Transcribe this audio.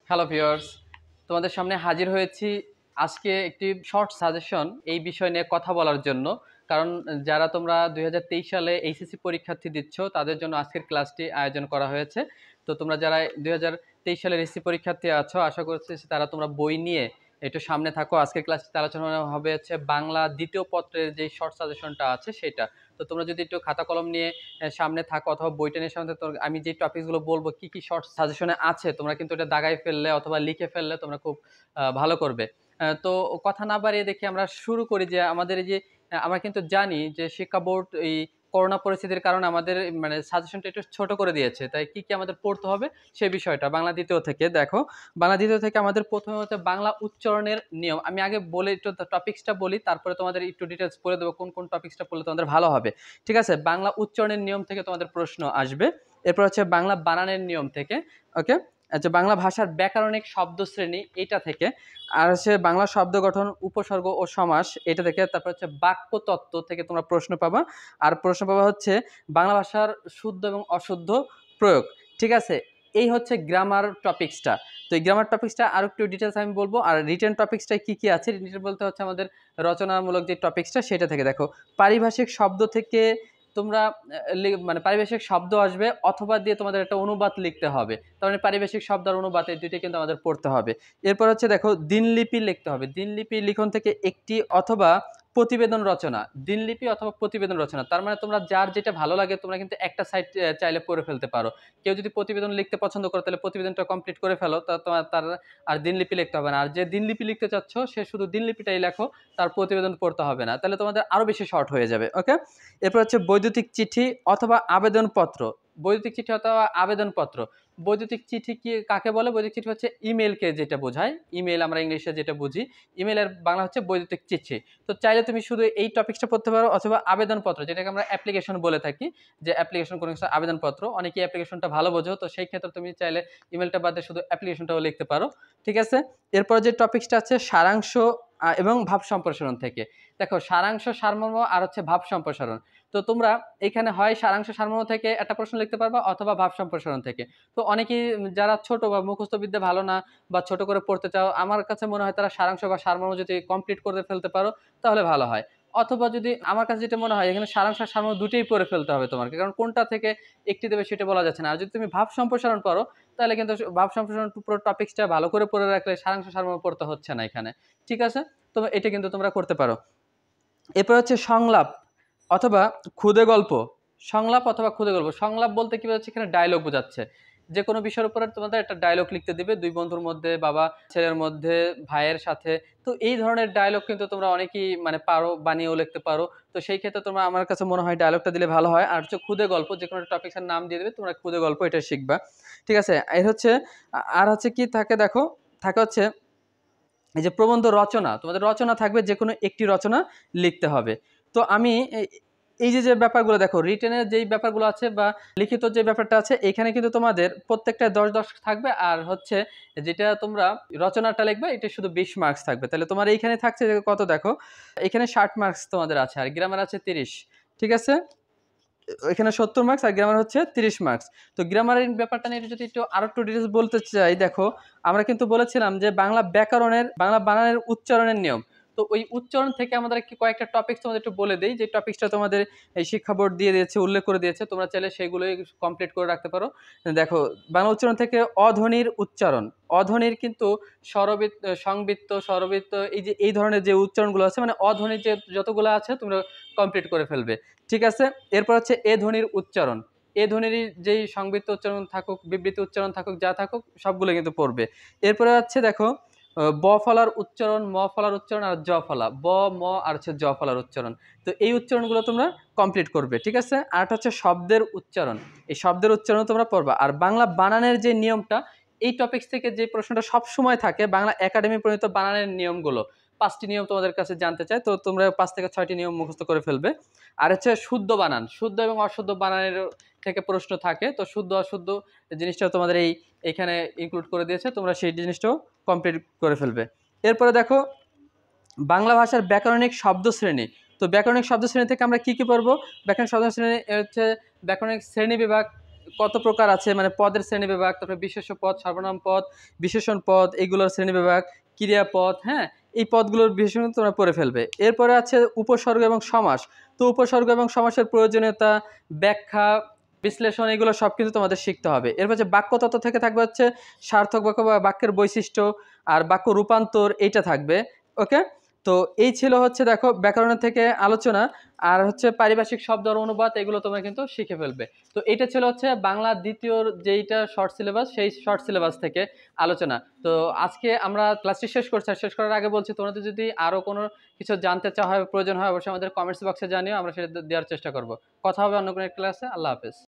Hello viewers, তোমাদের সামনে হাজির হয়েছি আজকে একটি শর্ট সাজেশন এই বিষয় নিয়ে কথা বলার জন্য। কারণ যারা তোমরা 2023 সালে এইচএসসি পরীক্ষার্থী দিচ্ছ তাদের জন্য আজকের ক্লাসটি আয়োজন করা হয়েছে। তো তোমরা যারা 2023 সালের এইচএসসি পরীক্ষার্থী আছো, আশা করছি তারা তোমরা বই নিয়ে একটু সামনে থাকো। আজকের ক্লাসটিতে আলোচনা হবে হচ্ছে বাংলা দ্বিতীয় পত্রের যে শর্ট সাজেশনটা আছে সেটা। তো তোমরা যদি একটু খাতা কলম নিয়ে সামনে থাকো অথবা বইটা নিয়ে সামনে থাকো, আমি যে টপিকসগুলো বলবো কি কি শর্ট সাজেশনে আছে তোমরা কিন্তু এটা দাগায় ফেললে অথবা লিখে ফেললে তোমরা খুব ভালো করবে। তো কথা না বাড়িয়ে দেখি আমরা শুরু করি যে আমাদের এই যে আমরা কিন্তু জানি যে শিক্ষা বোর্ড এই করোনা পরিস্থিতির কারণে আমাদের মানে সাজেশনটা একটু ছোট করে দিয়েছে, তাই কি কি আমাদের পড়তে হবে সেই বিষয়টা বাংলা দ্বিতীয় থেকে দেখো। বাংলা দ্বিতীয় থেকে আমাদের প্রথমে হচ্ছে বাংলা উচ্চারণের নিয়ম। আমি আগে বলে একটু টপিক্সটা বলি, তারপরে তোমাদের একটু ডিটেলস বলে দেবো কোন কোন টপিক্সটা পড়লে তোমাদের ভালো হবে। ঠিক আছে, বাংলা উচ্চারণের নিয়ম থেকে তোমাদের প্রশ্ন আসবে। এরপর হচ্ছে বাংলা বানানের নিয়ম থেকে, ওকে। আচ্ছা, বাংলা ভাষার ব্যাকরণিক শব্দ শ্রেণী এটা থেকে, আর হচ্ছে বাংলা শব্দ গঠন, উপসর্গ ও সমাস এটা থেকে, তারপর হচ্ছে বাক্য তত্ত্ব থেকে তোমরা প্রশ্ন পাবা। আর প্রশ্ন পাবা হচ্ছে বাংলা ভাষার শুদ্ধ এবং অশুদ্ধ প্রয়োগ। ঠিক আছে, এই হচ্ছে গ্রামার টপিক্সটা। তো এই গ্রামার টপিক্সটা আর একটু ডিটেলস আমি বলবো। আর রিটেন টপিক্সটায় কি কি আছে, রিটেন বলতে হচ্ছে আমাদের রচনামূলক যে টপিক্সটা সেটা থেকে। দেখো, পারিভাষিক শব্দ থেকে তোমরা মানে পারিভাষিক শব্দ আসবে অথবা দিয়ে তোমাদের একটা অনুবাদ লিখতে হবে। তার মানে পারিভাষিক শব্দ আর অনুবাদ এই দুইটাই কিন্তু আমাদের পড়তে হবে। এরপর হচ্ছে দেখো, দিনলিপি লিখতে হবে। দিনলিপি লিখন থেকে একটি অথবা প্রতিবেদন রচনা, দিনলিপি অথবা প্রতিবেদন রচনা। তার মানে তোমরা যার যেটা ভালো লাগে তোমরা কিন্তু একটা সাইড চাইলে পড়ে ফেলতে পারো। কেউ যদি প্রতিবেদন লিখতে পছন্দ করে তাহলে প্রতিবেদনটা কমপ্লিট করে ফেলো, তা তোমার তার আর দিনলিপি লিখতে হবে না। আর যে দিনলিপি লিখতে চাচ্ছ সে শুধু দিনলিপিটাই লেখো, তার প্রতিবেদন পড়তে হবে না, তাহলে তোমাদের আরো বেশি শর্ট হয়ে যাবে। ওকে। এরপর হচ্ছে বৈদ্যুতিক চিঠি অথবা আবেদনপত্র। বৈদ্যুতিক চিঠি অথবা আবেদনপত্র। বৈদ্যুতিক চিঠি কি কাকে বলে? বৈদ্যুতিক চিঠি হচ্ছে ইমেলকে যেটা বোঝায়, ইমেল আমরা ইংলিশে যেটা বুঝি, ইমেলের বাংলা হচ্ছে বৈদ্যুতিক চিঠি। তো চাইলে তুমি শুধু এই টপিকসটা পড়তে পারো, অথবা আবেদনপত্র যেটাকে আমরা অ্যাপ্লিকেশন বলে থাকি, যে অ্যাপ্লিকেশন কোনো কিছু আবেদনপত্র। অনেকেই অ্যাপ্লিকেশনটা ভালো বোঝো, তো সেই ক্ষেত্রে তুমি চাইলে ইমেলটা বাদে শুধু অ্যাপ্লিকেশনটাও লিখতে পারো। ঠিক আছে। এরপর যে টপিকসটা আছে সারাংশ এবং ভাব সম্প্রসারণ থেকে। দেখো, সারাংশ, সারমর্ম আর হচ্ছে ভাব সম্প্রসারণ। তো তোমরা এখানে হয় সারাংশ সারমর্ম থেকে একটা প্রশ্ন লিখতে পারবা অথবা ভাব সম্প্রসারণ থেকে। তো অনেকেই যারা ছোট বা মুখস্থ বিদ্যা ভালো না বা ছোট করে পড়তে চাও, আমার কাছে মনে হয় তারা সারাংশ বা সারমর্ম যদি কমপ্লিট করে ফেলতে পারো তাহলে ভালো হয়। অথবা যদি আমার কাছে যেটা মনে হয় এখানে সারাংশ আর সারমর্ম দুটোই পড়ে ফেলতে হবে তোমাকে, কারণ কোনটা থেকে একটি দেবে সেটা বলা যাচ্ছে না। আর যদি তুমি ভাব সম্প্রসারণ পড়ো তাহলে কিন্তু ভাব সম্প্রসারণ পুরো টপিকসটা ভালো করে পড়ে রাখলে সারাংশ সারমর্ম পড়তে হচ্ছে না এখানে। ঠিক আছে, তো এটা কিন্তু তোমরা করতে পারো। এরপর হচ্ছে সংলাপ অথবা ক্ষুদে গল্প। সংলাপ অথবা ক্ষুদে গল্প, সংলাপ বলতে কি বোঝাচ্ছে? এখানে ডায়লগ বোঝাচ্ছে। যে কোনো বিষয়ের উপরে তোমাদের একটা ডায়লগ লিখতে দিবে, দুই বন্ধুর মধ্যে, বাবা ছেলের মধ্যে, ভাইয়ের সাথে। তো এই ধরনের ডায়লগ কিন্তু তোমরা অনেকেই মানে পারো, বানিয়েও লিখতে পারো। তো সেই ক্ষেত্রে তোমরা, আমার কাছে মনে হয় ডায়লগটা দিলে ভালো হয়। আর হচ্ছে ক্ষুদে গল্প, যে কোনো টপিকের নাম দিয়ে দেবে, তোমরা ক্ষুদে গল্প এটা শিখবা। ঠিক আছে। এর হচ্ছে আর হচ্ছে কি থাকে দেখো, থাকে হচ্ছে এই যে প্রবন্ধ রচনা। তোমাদের রচনা থাকবে, যে কোনো একটি রচনা লিখতে হবে। তো আমি এই যে যে ব্যাপারগুলো দেখো, রিটেনের যেই ব্যাপারগুলো আছে বা লিখিত যে ব্যাপারটা আছে, এখানে কিন্তু তোমাদের প্রত্যেকটা 10-10 থাকবে। আর হচ্ছে যেটা তোমরা রচনাটা লিখবে এটা শুধু 20 মার্কস থাকবে। তাহলে তোমার এইখানে থাকছে যে কত দেখো, এখানে 60 মার্কস তোমাদের আছে, আর গ্রামার আছে 30। ঠিক আছে, এখানে 70 মার্কস আর গ্রামার হচ্ছে 30 মার্কস। তো গ্রামারের ব্যাপারটা নিয়ে যদি একটু আরো একটু ডিটেলস বলতে চাই, দেখো আমরা কিন্তু বলেছিলাম যে বাংলা ব্যাকরণের, বাংলা বানানের উচ্চারণের নিয়ম। তো ওই উচ্চারণ থেকে আমাদের কি কয়েকটা টপিকস তোমাদের একটু বলে দেই, যে টপিকসটা তোমাদের এই শিক্ষা বোর্ড দিয়ে দিয়েছে, উল্লেখ করে দিয়েছে, তোমরা চাইলে সেগুলোই কমপ্লিট করে রাখতে পারো। দেখো, বাংলা উচ্চারণ থেকে অধ্বনির উচ্চারণ। অধ্বনির কিন্তু স্বরবৃত্ত, সংবৃত্ত, স্বরবৃত্ত, এই যে এই ধরনের যে উচ্চারণগুলো আছে, মানে অধ্বনির যে যতগুলো আছে তোমরা কমপ্লিট করে ফেলবে। ঠিক আছে। এরপর হচ্ছে এ ধ্বনির উচ্চারণ। এ ধ্বনির যেই সংবৃত্ত উচ্চারণ থাকুক, বিবৃতি উচ্চারণ থাকুক, যা থাকুক সবগুলো কিন্তু পড়বে। এরপরে হচ্ছে দেখো, ব ফলার উচ্চারণ, ম ফলার উচ্চারণ আর জ ফলা, ব, ম আর হচ্ছে জ ফলার উচ্চারণ। তো এই উচ্চারণগুলো তোমরা কমপ্লিট করবে। ঠিক আছে। আর হচ্ছে শব্দের উচ্চারণ, এই শব্দের উচ্চারণ তোমরা পড়বা। আর বাংলা বানানের যে নিয়মটা, এই টপিকস থেকে যে প্রশ্নটা সব সময় থাকে, বাংলা একাডেমি প্রণীত বানানের নিয়মগুলো, 5টি নিয়ম তোমাদের কাছে জানতে চাই, তো তোমরা 5 থেকে 6টি নিয়ম মুখস্থ করে ফেলবে। আর হচ্ছে শুদ্ধ বানান, শুদ্ধ এবং অশুদ্ধ বানানের থেকে প্রশ্ন থাকে। তো শুদ্ধ অশুদ্ধ জিনিসটা তোমাদের এইখানে ইনক্লুড করে দিয়েছে, তোমরা সেই জিনিসটাও কমপ্লিট করে ফেলবে। এরপরে দেখো, বাংলা ভাষার ব্যাকরণিক শব্দ শ্রেণী। তো ব্যাকরণিক শব্দ শ্রেণী থেকে আমরা কি কি পড়বো? ব্যাকরণিক শব্দ শ্রেণী হচ্ছে ব্যাকরণিক শ্রেণী বিভাগ কত প্রকার আছে, মানে পদের শ্রেণীবিভাগ, তারপরে বিশেষ্য পদ, সর্বনাম পদ, বিশেষণ পদ, এগুলোর শ্রেণীবিভাগ, ক্রিয়াপদ, হ্যাঁ, এই পদগুলোর বিশেষণ তোমরা পড়ে ফেলবে। এরপরে আছে উপসর্গ এবং সমাস। তো উপসর্গ এবং সমাসের প্রয়োজনীয়তা, ব্যাখ্যা, বিশ্লেষণ, এগুলো সব কিন্তু তোমাদের শিখতে হবে। এরপর যে বাক্যতত্ত্ব থেকে থাকবে হচ্ছে সার্থক বাক্য বা বাক্যের বৈশিষ্ট্য, আর বাক্য রূপান্তর, এইটা থাকবে। ওকে, তো এই ছিল হচ্ছে দেখো ব্যাকরণের থেকে আলোচনা। আর হচ্ছে পারিভাষিক শব্দের অনুবাদ, এগুলো তোমরা কিন্তু শিখে ফেলবে। তো এটা ছিল হচ্ছে বাংলা দ্বিতীয় যেইটা শর্ট সিলেবাস, সেই শর্ট সিলেবাস থেকে আলোচনা। তো আজকে আমরা ক্লাসটি শেষ করছি। আর শেষ করার আগে বলছি, তোমাদের যদি আরো কোনো কিছু জানতে চাওয়া হয়, প্রয়োজন হয়, অবশ্যই আমাদের কমেন্টস বক্সে জানিও, আমরা সেটা দেওয়ার চেষ্টা করব। কথা হবে অন্য কোনো ক্লাসে। আল্লাহ হাফেজ।